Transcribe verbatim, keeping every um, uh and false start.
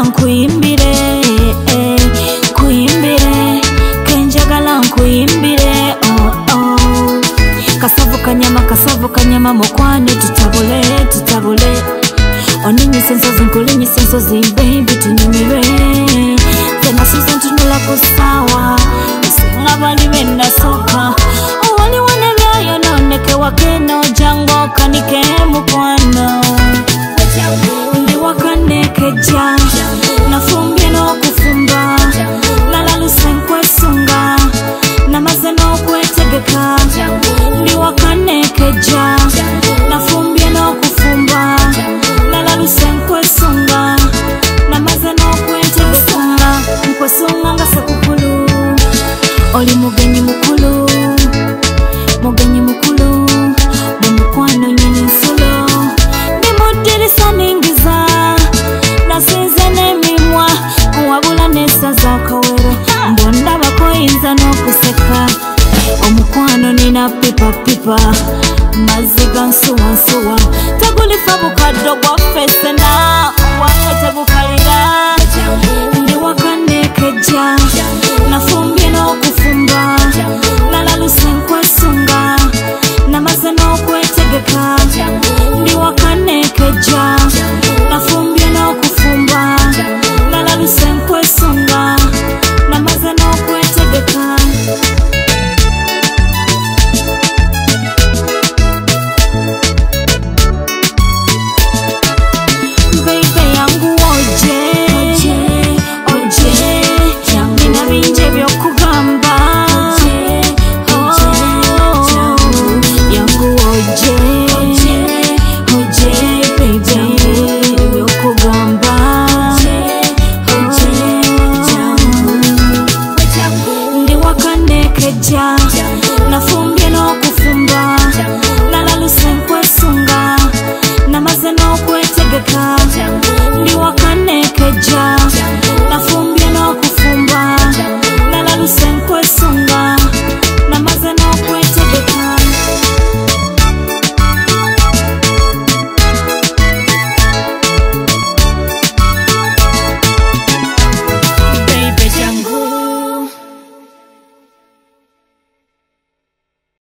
nkuimbire kuimbire kenjagala nkuimbire oh oh kasavu kanyama kasavu kanyama mokwane tutabule tutabule oninyi senso zinkulinyi senso zin baby tunyumire tena susan tunula kusawa usinga bali benda soka wali wana byayo noneke wakeno jango kanike mukwano ndi wakanekeja nafumbye n'okufumba nalaluse nkwesunga namaze n'okwetegeka ndi wakanekeja nafumbye n'okufumba nalaluse nkwesunga namaze n'okwetegeka nkwesunga nga sekukulu oli mugenyi mukulu mugenyi mukulu mumukwano nyini nsulo ndi mudirisa ningiza nasinze n'emimwa kuwabula n'essaza akawero mbondaba koyinza n'okuseka omukwano nina pipa pipa maziga nsuwa nsuwa tegulifa bukaddo gwaffe sena wange tegukalira ndi wakanekeja nafumbye n'okufumba nalaluse nkwesunga namaze n'okwetegeka ndi wakanekeja nafumbye n'okufumba nalaluse nkwesunga namaze n'okwetegeka baby yangu oje oje nina binje byokugamba yangu oje oje baby byokugamba ndi wakanekeja nafumbye n'okufumba nalaluse nkwesunga namaze n'okwetegeka ndi wakanekeja